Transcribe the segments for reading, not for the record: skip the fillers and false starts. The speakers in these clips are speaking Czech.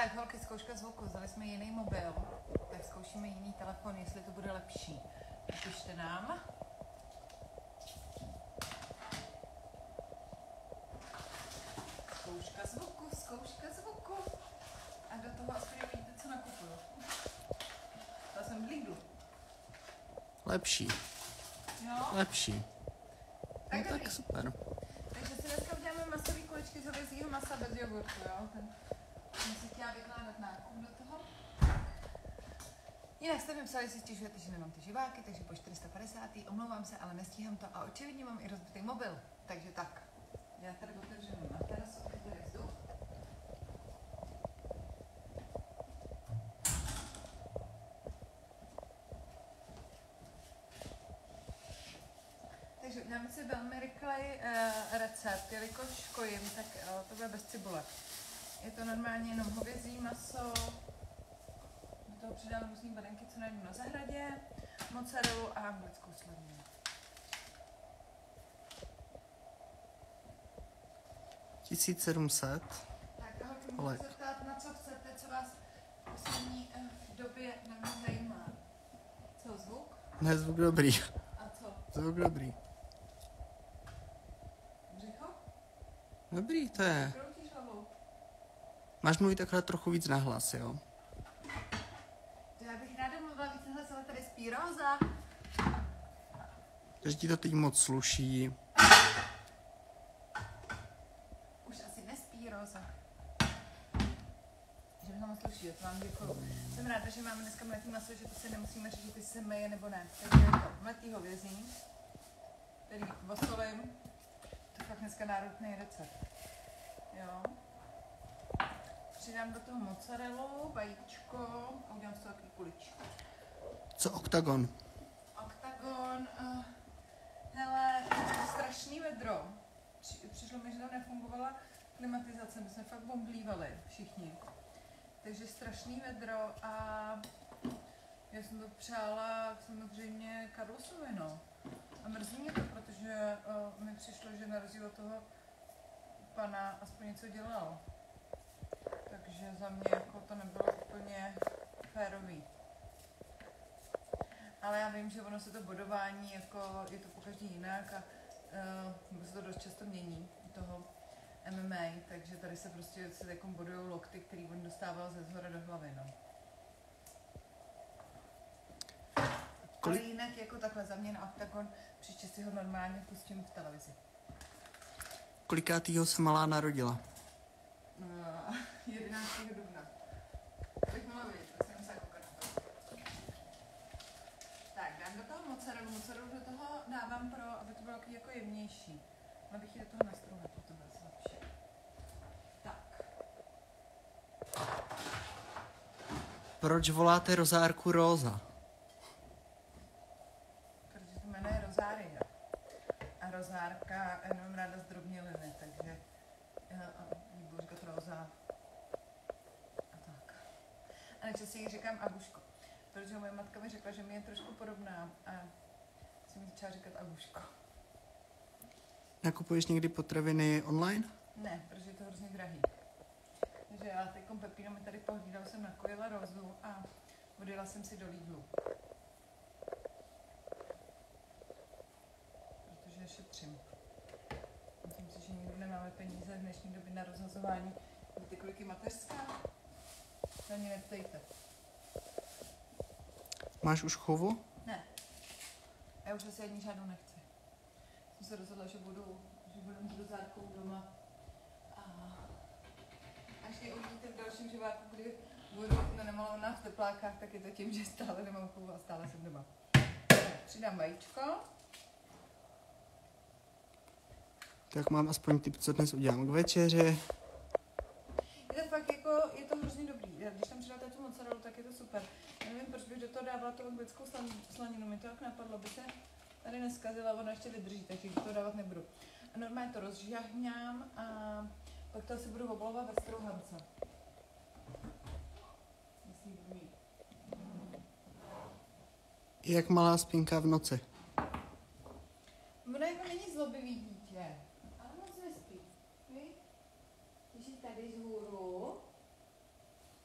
Tak, holky, zkouška zvuku. Vzali jsme jiný mobil, tak zkoušíme jiný telefon, jestli to bude lepší. Napište nám. Zkouška zvuku. A do toho aspoň vidíte, co nakupuju. To jsem v Lidlu. Lepší. Jo? Lepší. Tak, no, tak super. Takže si dneska uděláme masový kuličky z hovězího masa bez jogurtu, jo? Ten jsem si chtěla vykládat nákup do toho. Jinak jste mi psali, jestli stěžujete, že nemám ty živáky, takže po 450. Omlouvám se, ale nestíhám to a očividně mám i rozbitý mobil. Takže tak. Já tady otevřu na terasu, aby tady vzduch. Takže uděláme si velmi rychlej recept, jelikož kojím, tak to bude bez cibule. Je to normálně jenom hovězí maso, do toho přidám různý badenky, co najdu na zahradě, mozzarellu a anglickou slaninu. $1700. Tak a holky, můžu se ptát, na co chcete, co vás v poslední době na mě zajímá. Co, zvuk? Ne, zvuk dobrý. A co? Zvuk dobrý. Břicho? Dobrý, to je. Kroutíš hlavou? Máš mluvit akorát trochu víc nahlas, jo? To já bych ráda mluvila víc nahlas, ale tady spí Róza. Takže ti to teď moc sluší. Už asi nespí Róza. Že mi to moc sluší, to vám děkuju. Jsem ráda, že máme dneska mletý maso, že to si nemusíme řešit, jestli se meje nebo ne. Takže je to mletý hovězí, který osolím. To je fakt dneska náročný recept. Jo. Přidám do toho mozzarellu, vajíčko a udělám z toho takový kuličky. Co oktagon? Oktagon, hele, strašný vedro. Přišlo mi, že tam nefungovala klimatizace, my jsme fakt bomblívali všichni. Takže strašný vedro a já jsem to přála samozřejmě Carlosovi, no. A mrzí mě to, protože mi přišlo, že na rozdíl od toho pana aspoň něco dělal. Takže za mě jako to nebylo úplně férový. Ale já vím, že ono se to bodování, jako je to pokaždý jinak a se to dost často mění u toho MMA, takže tady se prostě jako bodují lokty, který on dostával ze zhora do hlavy, no. Ale jinak jako takhle za mě na Octagon, příště si ho normálně pustím v televizi. Kolikátýho se malá narodila? 11. dubna. To bych mohla vidět, to jsem musela koukat na to. Tak, dám do toho mozzarellu do toho dávám aby to bylo jako jemnější. Ale bych ji do toho nastruhla, to bude lepší. Tak. Proč voláte rozárku Róza? Protože to jmenuje Rozária. A rozárka jenom ráda zdrobněliny, takže jí budu říkat Róza. A tak. A nejčastěji jí říkám Aguško. Protože moje matka mi řekla, že mi je trošku podobná a jsem mi začala říkat Aguško. Nakupuješ někdy potraviny online? Ne, protože je to hrozně drahý. Takže já teďkom Pepino mi tady pohlídal, jsem nakojila Rózu a odjela jsem si do Lidlu. Protože šetřím. Myslím si, že nikdy nemáme peníze v dnešní době na rozhazování. Víte, kolik je mateřská? Ani neptejte. Máš už chovu? Ne. Já už asi ani žádnou nechci. Jsem se rozhodla, že budu mít rozárkou doma. A až mě uvidíte v dalším živáku, kdy budu namalovaná v teplákách, tak je to tím, že stále nemám chovu a stále jsem doma. Přidám vajíčko. Tak mám aspoň tip, co dnes udělám k večeři. Je to fakt jako, je to hrozně dobrý. Když tam přidáte tu mozzarellu, tak je to super. Já nevím, proč bych do toho dávala tu anglickou slaninu. Mi to tak napadlo, by se tady neskazila, ona ještě vydrží, takže to dávat nebudu. A normálně to rozžahňám a pak to asi budu obalovat ve strouhance. Jak malá spinka v noci. Ono jako není zlobivý dítě, ale moc nespí. Když je tady vzhůru,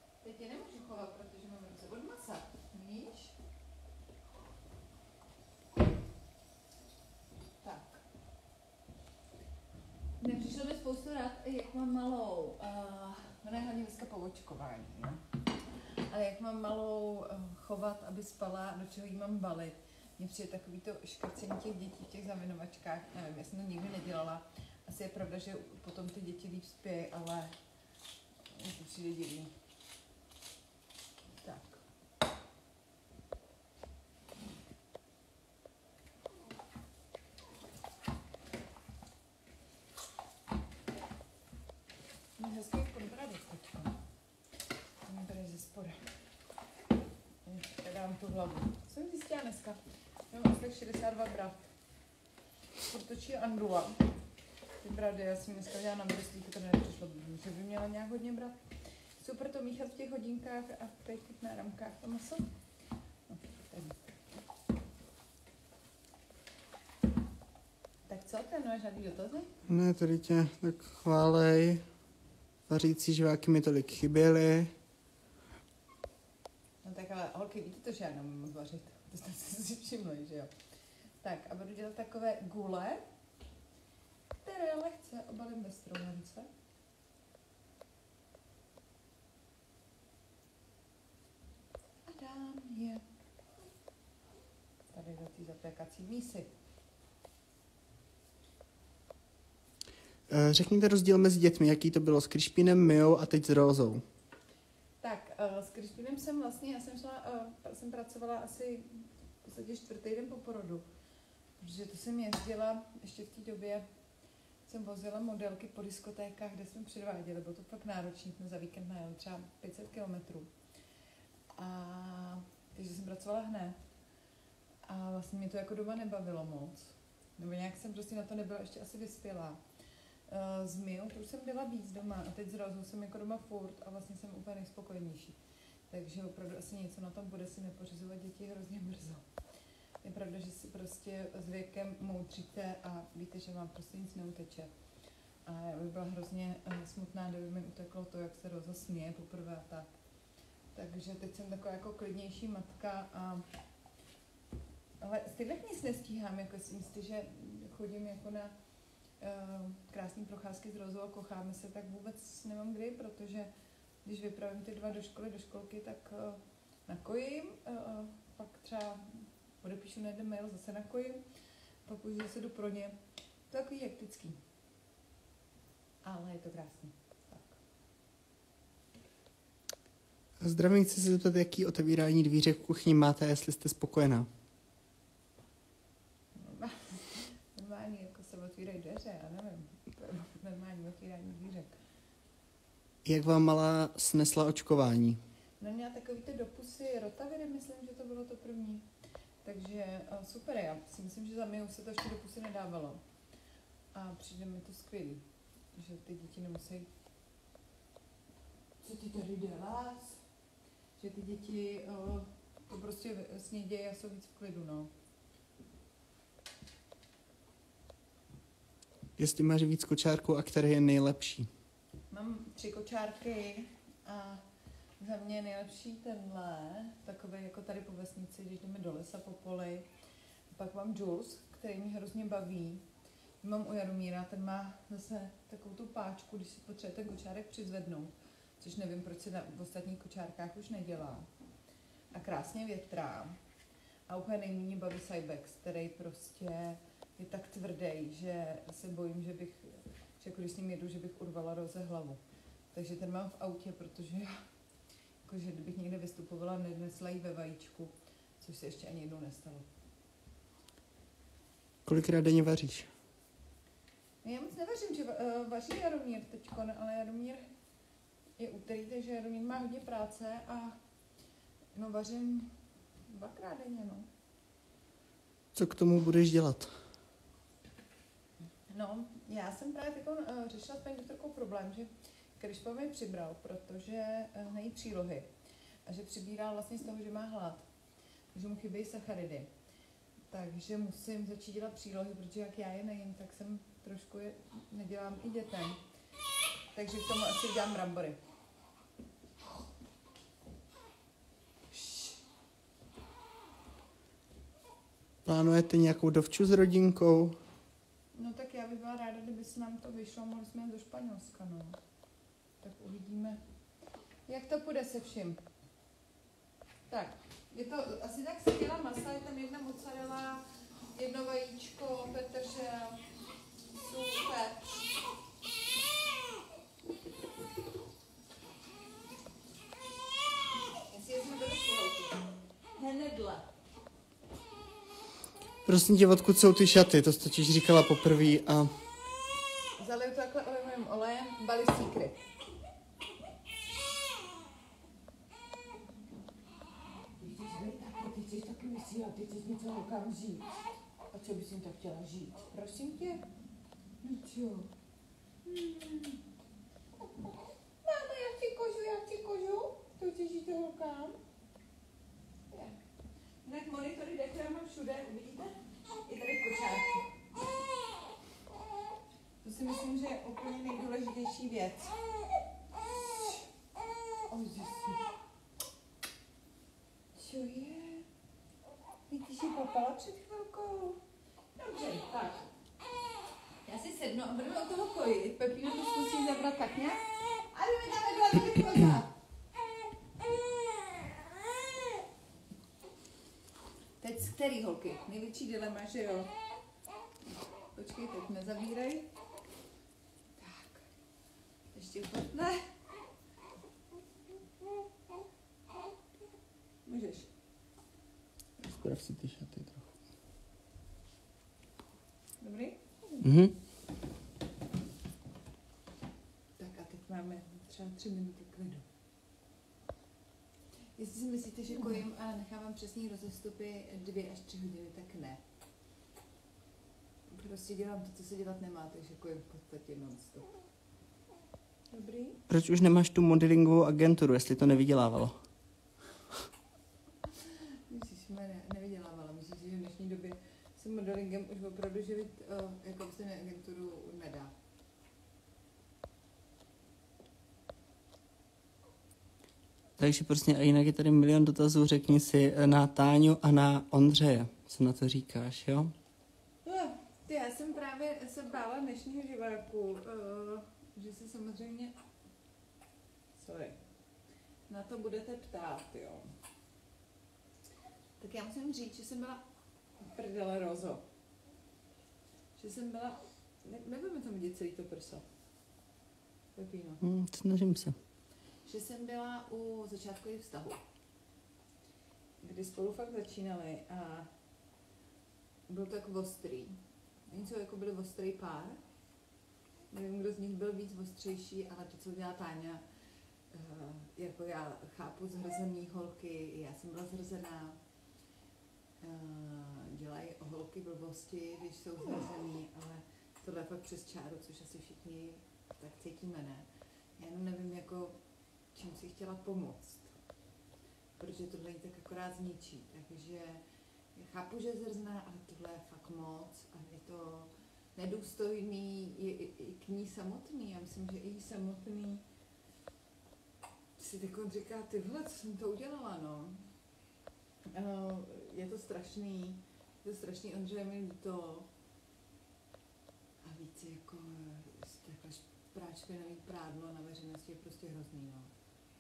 Ne, přišlo mi spoustu rád, jak mám malou, ona je hlavně dneska po očkování, no. Ale jak mám malou chovat, aby spala, do čeho jí mám balit. Mně přijde takový to škrcení těch dětí v těch zaminovačkách, nevím, já jsem to nikdy nedělala. Asi je pravda, že potom ty děti líp spějí, ale mně to přijde divný. Tak. Mám hezký kontradikт teďka. To mi tady ze spoda. Já dám tu hlavu. Jsem zjistila dneska. Mám asi 62 brat. Furt točí Andrula. Ty brady, já jsem dneska dělala na mrslíku, to nepřišlo, že by měla nějak hodně brat. Super to míchat v těch hodinkách a v těch náramkách to maso. No, tady. Tak co, ten máš žádný dotazy? Ne, tady tě tak chválej. Vařící žváky mi tolik chyběly. No tak ale holky, víte to, že já nemůžu moc vařit. To jste si všimli, že jo? Tak a budu dělat takové gule, které lehce obalím ve strouhance. A dám je tady do té zapékací mísy. Řekněte rozdíl mezi dětmi, jaký to bylo s Krišpínem, Mijou a teď s Rózou. Tak, s Krišpínem jsem vlastně, jsem pracovala asi v podstatě 4. den po porodu, protože to jsem jezdila, ještě v té době jsem vozila modelky po diskotékách, kde jsme předváděli, bylo to fakt náročné, jsme za víkend najeli třeba 500 kilometrů. Takže jsem pracovala hned a vlastně mě to jako doma nebavilo moc, nebo nějak jsem prostě na to nebyla ještě asi vyspělá. S Mijou, to už jsem byla víc doma a teď s Rozou jsem jako doma furt a vlastně jsem úplně nejspokojenější. Takže opravdu asi něco na tom bude, si nepořizovat děti hrozně brzo. Je pravda, že si prostě s věkem moudříte a víte, že vám prostě nic neuteče. A já bych byla hrozně smutná, kdyby mi uteklo to, jak se Roza směje poprvé a tak. Takže teď jsem taková jako klidnější matka ale stejně nic nestíhám, jako si myslíte, že chodím jako na krásný procházky s Rozou a kocháme se, tak vůbec nemám kdy, protože když vypravím ty 2 do školy, do školky, tak nakojím, pak třeba odepíšu na jeden mail, zase nakojím, pak už zase jdu pro ně. To je takový hektický. Ale je to krásný. Tak. Zdravím, chci se zeptat, jaký otevírání dvířek v kuchyni máte, jestli jste spokojená. Normální, jako se otvírají dveře, já nevím. To je normální otvírání dvířek. Jak vám malá snesla očkování? No měla takový ty dopusy rotaviry, myslím, že to bylo to první. Takže super, já si myslím, že za mě už se to ještě dopusy nedávalo. A přijde mi to skvělý, že ty děti nemusí... Co ty tady děláš? Že ty děti to prostě snědějí a jsou víc v klidu, no. Jestli máš víc kočárků a který je nejlepší? Mám 3 kočárky a za mě je nejlepší tenhle, takový jako tady po vesnici, když jdeme do lesa po poli. Pak mám Jules, který mě hrozně baví. Mám u Jaromíra, ten má zase takovou tu páčku, když si potřebuje ten kočárek přizvednout, což nevím, proč se v ostatních kočárkách už nedělá. A krásně větrá. A úplně nejméně baví Cybex, který prostě je tak tvrdý, že se bojím, že jako když s ním jedu, že bych urvala Roze hlavu. Takže ten mám v autě, protože jakože kdybych někde vystupovala, nednesla jí ve vajíčku, což se ještě ani jednou nestalo. Kolikrát denně vaříš? Já moc nevařím, že vaří Jaromír teďko, ale Jaromír je úterý, takže Jaromír má hodně práce a no vařím 2krát denně, no. Co k tomu budeš dělat? No, já jsem právě řešila s paní doktorkou problém, že Krišpa mi přibral, protože nejí přílohy a že přibírá vlastně z toho, že má hlad, že mu chybějí sacharidy. Takže musím začít dělat přílohy, protože jak já je nejím, tak jsem trošku je nedělám i dětem. Takže k tomu asi dělám brambory. Plánujete nějakou dovču s rodinkou? No tak já bych byla ráda, kdyby se nám to vyšlo, mohli jsme jít do Španělska, no. Tak uvidíme, jak to půjde se vším. Tak, je to asi tak skvělá masa, je tam jedna mozzarella, jedno vajíčko, petržel, super. Jestli jsme byli školky. Hnedle. Prosím tě, odkud jsou ty šaty? To jsi totiž říkala poprvé a... Zaliju to takhle olivovým olejem, Bali Secret. Ty chceš taky vysílat, ty chceš něco holkám říct. A co bys jim tak chtěla říct? Prosím tě? No čo? Máma, já chci kožu. To chceš říct holkám? Jak? Jinak monitory dekorám všude, uvidíte? I tady kočárky. To si myslím, že je úplně nejdůležitější věc. Co je? Ty jsi popala před chvilkou. Dobře, tak. Já si sednu a budeme od toho kojit. Pepína to zkusí zabrat tak nějak. A jdeme tam takhle ty koza. Teď z který holky? Největší dilema, že jo? Počkej, teď nezavírej. Tak. Ještě chutne. Můžeš. Zprav si ty šaty trochu. Dobrý? Mhm. Tak a teď máme třeba 3 minuty klidu. Jestli si myslíte, že kojím a nechávám přesný rozestupy 2 až 3 hodiny, tak ne. Prostě dělám to, co se dělat nemá, takže kojím v podstatě non-stop. Dobrý? Proč už nemáš tu modelingovou agenturu, jestli to nevydělávalo? Ježišmarja, nevydělávala. Myslím si, že v dnešní době se modelingem už opravdu živit jako vlastně agenturu nedá. Takže prostě a jinak je tady milion dotazů, řekni si na Táňu a na Ondřeje. Co na to říkáš, jo? No, já jsem právě se bála dnešního živáku, že se samozřejmě, na to budete ptát, jo. Tak já musím říct, že jsem byla prdele rozo. Že jsem byla, nebudeme tam vidět celý to prso. Pepíno. Snažím se. Že jsem byla u začátkových vztahu, kdy spolu fakt začínali a byl to jako ostrý. Oni jsou jako byli ostrý pár. Nevím, kdo z nich byl víc ostřejší, ale to, co dělá Táňa, jako já chápu zhrzený holky, já jsem byla zhrzená. Dělají holky blbosti, když jsou zhrzený, ale tohle je fakt přes čáru, což asi všichni tak cítíme, ne? Já jenom nevím, jako čím si chtěla pomoct, protože tohle jí tak akorát zničí, takže já chápu, že je zrzná, ale tohle je fakt moc a je to nedůstojný i k ní samotný. Já myslím, že i jí samotný si takový říká, ty vole, co jsem to udělala, no. Je to strašný, Ondřeje mi líto a víc jako takhle špinavý prádlo na veřejnosti je prostě hrozný, no.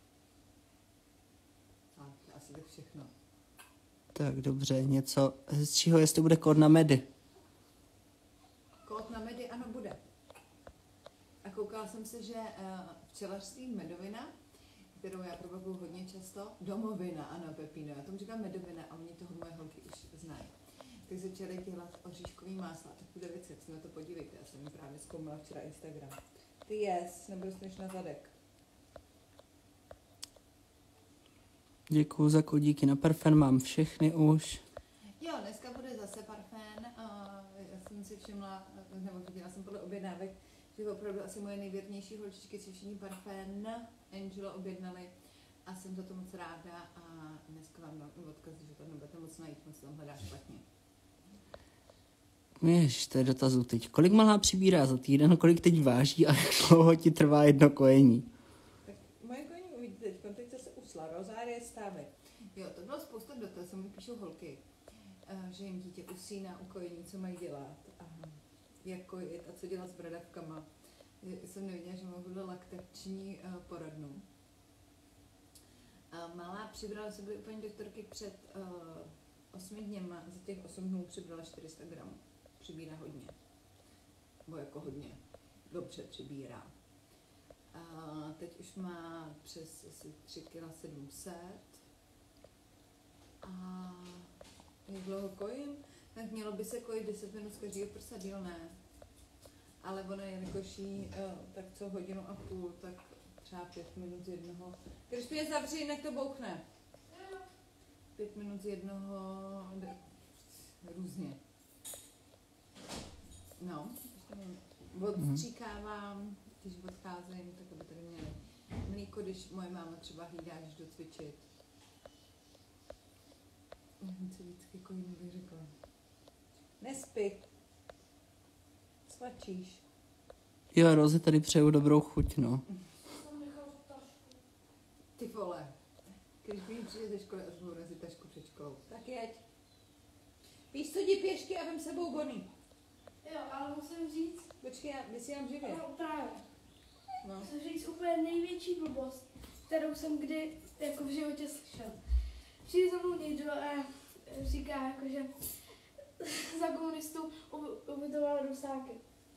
Tak, asi tak všechno. Tak dobře, něco hezčího, jestli bude kód na medy. Kód na medy, ano, bude. A koukala jsem se, že včelařství Medovina, kterou já propaguju hodně často, domovina, ano, Pepíno, já tomu říkám Medovina a oni toho moje holky už znají. Tak začaly dělat oříškový másla, tak bude věc, jak se na to podívejte, já jsem jim právě zkoumala včera Instagram. Ty yes, nebudu než na zadek. Děkuju za kodíky na parfém, mám všechny už. Jo, dneska bude zase parfém. Já jsem si všimla, nebo viděla jsem podle objednávek, že opravdu asi moje nejvěrnější holčičky si všichni parfém Angelo objednali a jsem za to moc ráda a dneska vám dám odkaz, že to nebudete moc najít, moc tam hledá špatně. Jež, to je dotazů teď. Kolik malá přibírá za týden, kolik teď váží a jak dlouho ti trvá jedno kojení? Tak moje kojení uvidíte teď se usla, rozárie stávek. Jo, to bylo spousta dotazů, mi píšou holky, že jim dítě usíná u kojení, co mají dělat. jak kojit a co dělat s bradavkama. Jsem nevěděla, že mám tuhle laktační poradnu. Malá přibrala, se byly u paní doktorky před 8 dněma, za těch 8 dnů přibrala 400 gramů. Přibírá hodně. Bo jako hodně. Dobře přibírá. Teď už má přes asi 3 kg 700. A jak dlouho kojím? Tak mělo by se kojit 10 minut z každého prsa, díl ne. Ale ona jelikož jí tak co hodinu a půl, tak třeba 5 minut z jednoho. Když mě zavří, jinak to bouchne. 5 minut z jednoho, různě. No, odstříkávám, když odcházím, tak aby tady měli mlíko, když moje máma třeba hlídá, když jdu cvičit. Nevím, co vždycky jako jiný bych řekla. Nespí. Svačíš. Jo, Rozi tady přeju dobrou chuť, no. Ty vole. Když mi přijde ze školy a zbudu si tašku před školou. Tak jeď. Víš, co jdi pěšky a vem sebou Bonnie. Jo, ale musím říct, Počkej, já vysílám živě. no právě, No. musím říct úplně největší blbost, kterou jsem kdy jako v životě slyšel. Přijde za mnou někdo a říká jako, že za komunistů ubytoval Rusáky.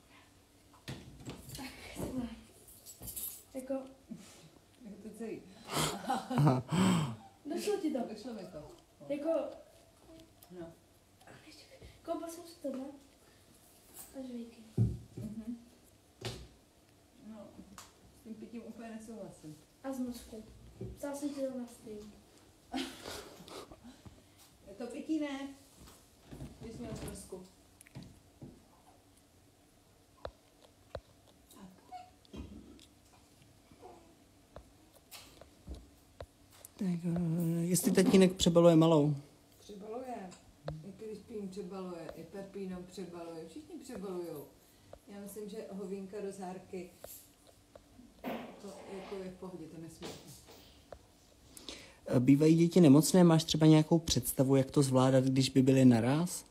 Tak, tohle. Jako, Jak to celý. došlo ti to. Došlo mi to. Jako, No. koupil jsem si tohle. A žvejky. Mhm. No, s tím pitím úplně nesouhlasím. A zmrzku. Psal jsem ti to na stream. To pití ne. Když měl zmrzku. Tak, jestli tatínek přebaluje malou. Přebaluje. I Krispín přebaluje, i Pepino přebaluje, všichni přebalujou. Já myslím, že hovínka do zárky, to jako je v pohodě, to nesmírně. Bývají děti nemocné? Máš třeba nějakou představu, jak to zvládat, když by byly naraz?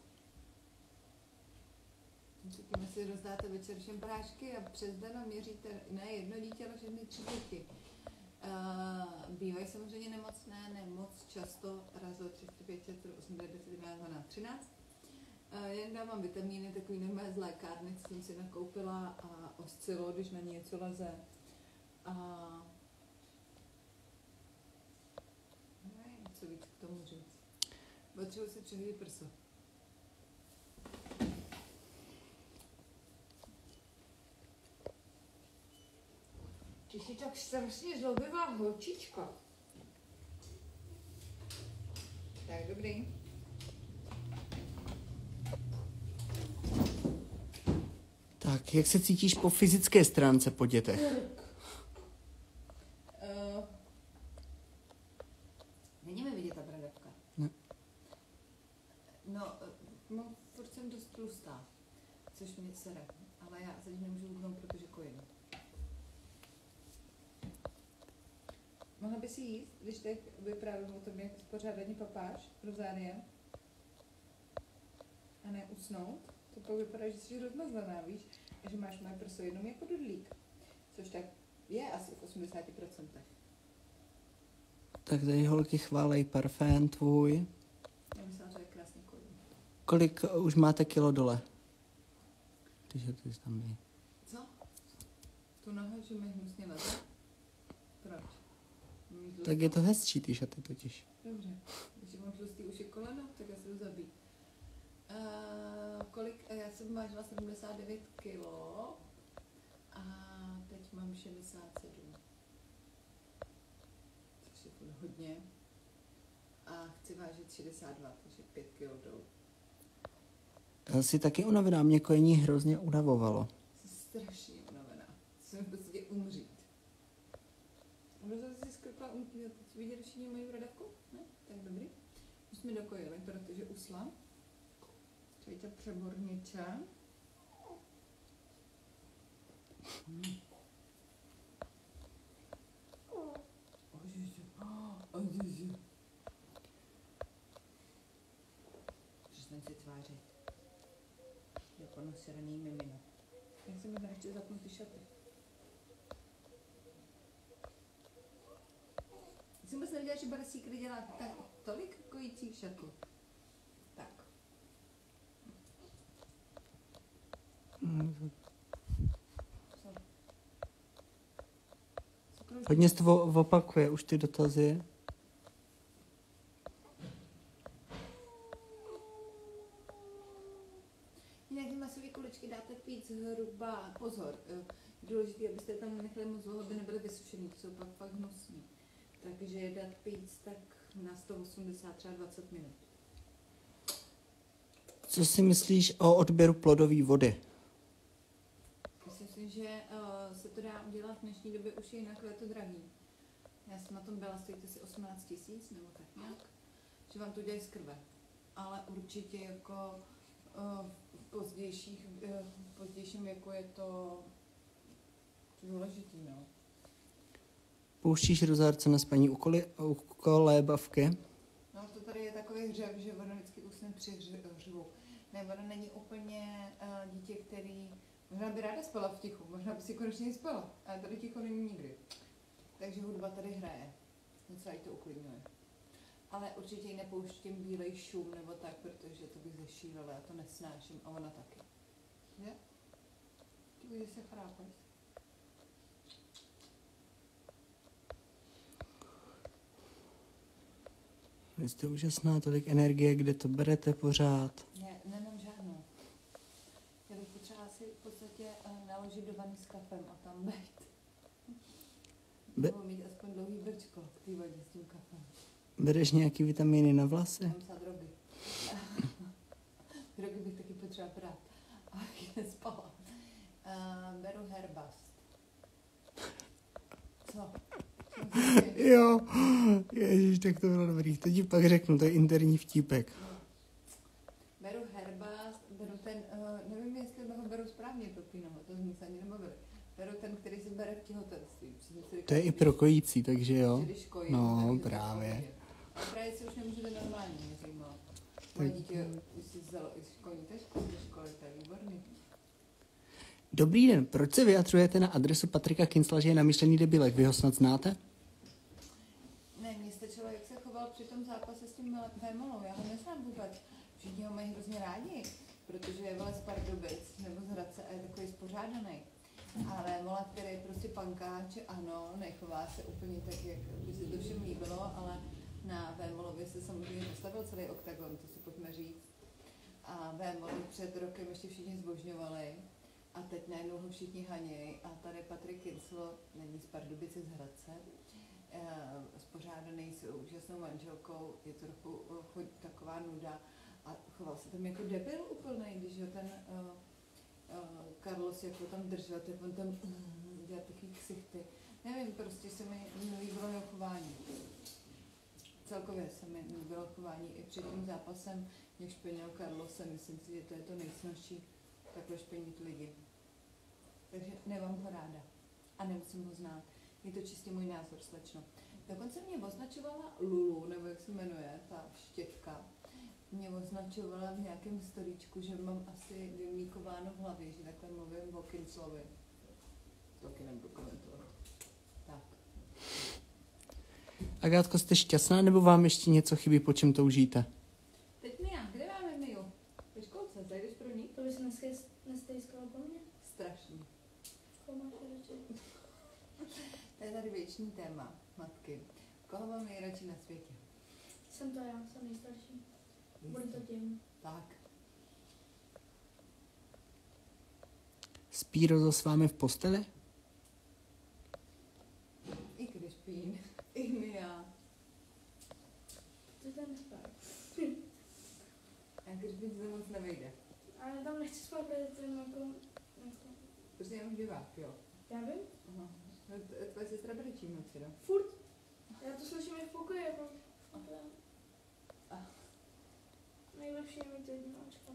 Tím si rozdáte večer všem prášky a přes den měříte ne jedno dítě, ale všechny 3 děti. Bývají samozřejmě nemocné, ne moc často, raz za 3, 5, 6, 8, 9, 10, 11, 12, 13. Jen dávám vitamíny, takový normální z lékárny, co jsem si nakoupila, a oscilo, když na ní něco leze. Nevím, co víc k tomu říct. Potřebuji si přehodit prso. Ty jsi tak strašně zlobivá holčička. Tak, dobrý. Tak, jak se cítíš po fyzické stránce po dětech? Není mi vidět ta bradavka. Ne. No, furt jsem dost tlustá, což mě sere. Ale já se nemůžu hubnout, protože kojím. Mohla by si jíst, když teď vyprávím o tom, jak pořádání papáš rozániem a ne usnout? To pak vypadá, že jsi rozmazlená, víš? A že máš moje prso jenom jako dudlík. Což tak je asi v 80%. Tak tady holky chválej parfém tvůj. Já myslela, že je krásně kojím. Kolik už máte kilo dole? Když ty jsi tam nej. Co? Tu nohu, že mi hnusně leze? Proč? Tak je to hezčí ty šaty totiž. Dobře. Když mám tlustý už je koleno, tak já se to zabít. Kolik? Já jsem vážila 79 kilo a teď mám 67. Což je furt hodně. A chci vážit 62, takže 5 kilo dolů. Jsi taky unavená, mě kojení hrozně unavovalo. Jsem strašně unavená. Jsem v podstatě umřít. Možná jsi skrkla umřít. Teď viděli všichni moji bradavku? Ne? Tak dobrý. Už jsme dokojili, protože usla. Tady to přeborniče. Přestaň se tvářit. Jako ponosiraný mimino. Jak si mi radši zapnu ty šaty. Jsem vůbec nevěděla, že Bar Secret dělá tak tolik kojících šatů. Tak. Co? Co krouží? Hodně se to opakuje, už ty dotazy. Jinak ty masové kuličky dáte pít zhruba, pozor, důležité, abyste tam nenechali moc dlouho, aby nebyly vysušený, to jsou pak fakt hnusný. Takže je dát pít tak na 180, třeba 20 minut. Co si myslíš o odběru plodové vody? Myslím si, že se to dá udělat v dnešní době už jinak, ale je to drahý. Já jsem na tom byla, stojí to si 18 000 nebo tak nějak, že vám to dělají z krve. Ale určitě jako v pozdějším věku je to důležitý, no. Pouštíš rozhárce na spaní u kolébavky? No to tady je takový hřev, že ona vždycky usne při hřevu. Ne, ona není úplně dítě, který možná by ráda spala v tichu, možná by si konečně spala, ale tady ticho není nikdy. Takže hudba tady hraje, docela jí to uklidňuje. Ale určitě ji nepouštím bílej šum nebo tak, protože to bych zešílela, já to nesnáším a ona taky. Je? Ty budeš se chrápat. Vy jste úžasná, tolik energie, kde to berete pořád. Ne, nemám žádnou. Já bych potřebovala si v podstatě naložit do vany s kafem a tam být. Nebo mít aspoň dlouhý brčko k té vodě s tím kafem. Bereš nějaký vitamíny na vlasy? Mám psát drogy. Drogy bych taky potřeba brát, abych nespala. Beru Herbast. Co? Jo, ježiš, tak to bylo dobrý. To ti pak řeknu, to je interní vtípek. Beru Herbast, beru ten, nevím, jestli ho beru správně propínama, to jsme se ani nebavili. Beru ten, který si bere v těhotenství. To je i pro kojící, takže jo. Že když kojí, No, takže to právě. je v pohodě. A právě si už nemůžete normálně měřím. Moje dítě, když si vzalo i školní tašku do školy, to je výborný. Dobrý den, proč se vyjadřujete na adresu Patrika Kincla, že je namyšlený debilek? Vy ho snad znáte? Ne, mně stačilo, jak se choval při tom zápase s tím Vémolou. Já ho neznám vůbec. Všichni ho mají hrozně rádi, protože je vole z Pardubic nebo z Hradce a je takový spořádaný. A Vémola, který je prostě pankáč, ano, nechová se úplně tak, jak by se to všem líbilo, ale na Vémolovi se samozřejmě postavil celý oktagon, to si pojďme říct. A Vémoli před rokem ještě všichni zbožňovali. A teď najednou ho všichni haněj a tady Patrik Kincl, není z Pardubice, z Hradce, spořádaný s úžasnou manželkou, je to trochu taková nuda a choval se tam jako debil úplnej, když ho ten Carlos jako tam držel, tak on tam dělal takový ksichty. Nevím, prostě se mi nelíbilo jeho chování. Celkově se mi nelíbilo chování i před tím zápasem, jak špenil Carlose, myslím si, že to je to nejsnažší takhle špenit lidi. Takže nemám ho ráda. A nemusím ho znát. Je to čistě můj názor, slečno. Dokonce mě označovala Lulu, nebo jak se jmenuje, ta štětka. Mě označovala v nějakém storíčku, že mám asi vymlíkováno v hlavě, že takhle mluvím o Kinclovi. To taky nebudu komentovat. Tak. Agátko, jste šťastná, nebo vám ještě něco chybí, po čem toužíte? Teď Mia, kde máme Miu? Ve školce, zajdeš pro ní? To bys nestejskala po mně? Strašný. Koho máš radši? To je tady věčný téma, matky. Koho mám nejradši na světě? Jsem to já, jsem nejstarší. Bude to tím. Tak. Spí Rozo s vámi v posteli? I Krišpín, i Mia. Ty tam nespál. A Krišpín se moc nevejde. Ale tam nechci spát, protože to je jako... Prostě já mám divák, jo. Já vím. Aha. No, tvoje sestra brečí v noci, no? Furt. Já to slyším i v pokoji, jako... Nejlepší je mít jednáčka.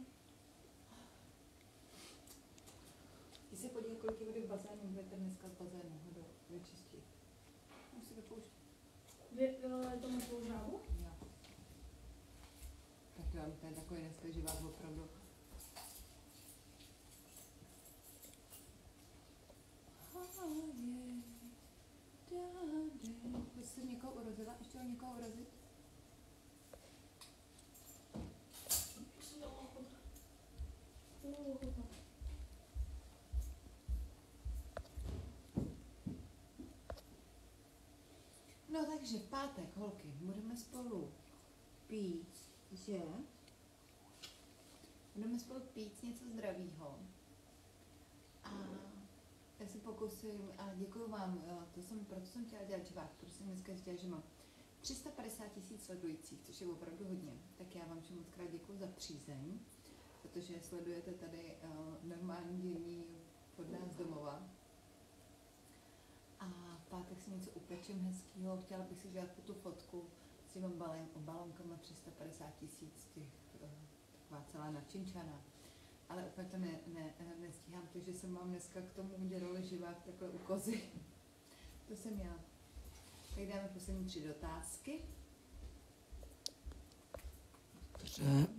Ty se podívej, kolik je vody v bazénu, budete dneska z bazénu, ho vyčistí. Musí vypouštět. Vylali tomu svou žábu? Jo. Tak jo, to je takový dneska živák opravdu. chtěl někoho urazit? No takže v pátek, holky, budeme spolu pít, že? Budeme spolu pít něco zdravýho. A já se pokusím, a děkuji vám, proto jsem chtěla dělat živák, protože jsem dneska zjistila, že mám 350 000 sledujících, což je opravdu hodně. Tak já vám všem moc krát děkuji za přízeň, protože sledujete tady normální dění od nás domova. A v pátek si něco upečím hezkýho, chtěla bych si dělat tu fotku s těma balonkama 350 000, taková celá načinčaná. Ale úplně to nestíhám, takže jsem vám dneska k tomu udělala živák takhle u kozy. To jsem já. Tak dáme poslední 3 dotázky. Dobře.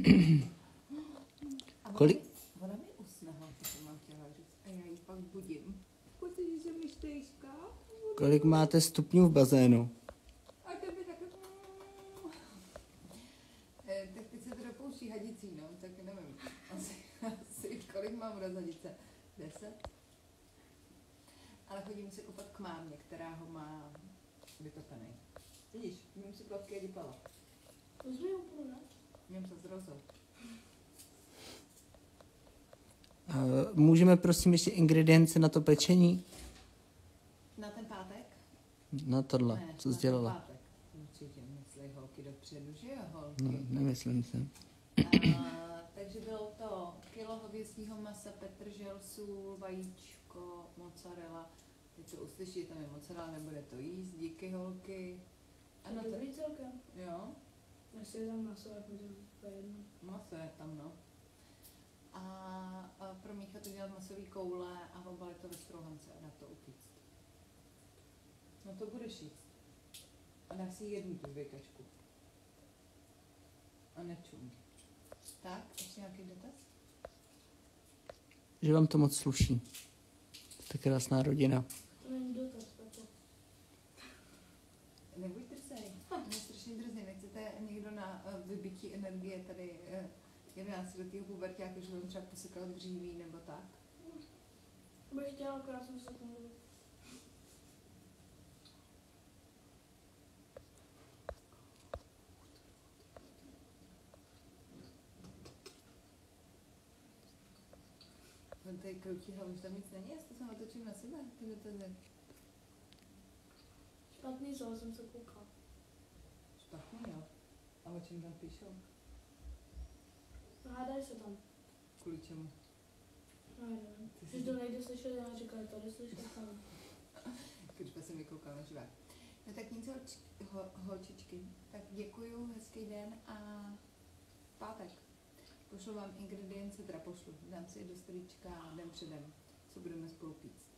A Kolik? Ona mi usne, to jsem vám chtěla říct. A já ji pak budím. Protože jsem myštejška. Kolik máte stupňů v bazénu? A tebe taky. Tak teď se to dopouští hadicí, no, tak nevím. Asi kolik mám rozhadice? 10? Ale chodím si koupat k mámě, která ho má vytopený. Vidíš, mím si plavky a dípala. To jsme úplně, ne? Mím se zrozou. Můžeme prosím ještě ingredience na to pečení? Na ten pátek? Na tohle, Ne, co na jsi dělala? ten pátek. Určitě myslí holky dopředu, že jo, holky? No, nemyslím si. Takže bylo to kilo hovězího masa, petržel, sůl, vajíčko, mozzarella. Teď to uslyší, tam je mozzarella, nebude to jíst, díky holky. Ano, to je celkem. Jo, Jestli je tam maso, jako to je jedno. maso je tam, no. A pro Mícha to dělat masový koule a obalit to ve strouhance a dát to upíct. No to budeš jíst. A dáš si jednu tu vykačku. A nečum. Tak, ještě nějaký dotaz? Že vám to moc sluší. To je krásná rodina. To není dotaz, tako. Nebuď drzej. To je strašně drzej. Nechcete někdo na vybití energie tady 11letého puberťáka, že vám třeba posekal dříví nebo tak? Bych chtěla, akorát jsem se tomu. On tady kroutí hlavu, že tam nic není, já to se natočím na sebe, ty dotazy. Špatný zol jsem se koukal. Špatný, jo. A o čem tam píšou? Hádaj se tam. Kvůli čemu? No, nevím. Ty Že jsi- to nejde slyšet, já říkala, to jde slyšet tam. Když jsem vykoukal na živák. No tak nic, holčičky. Tak děkuju, hezký den a v pátek. Pošlu vám ingredience, teda pošlu. Dám si je do stolíčka den předem, co budeme spolu pít.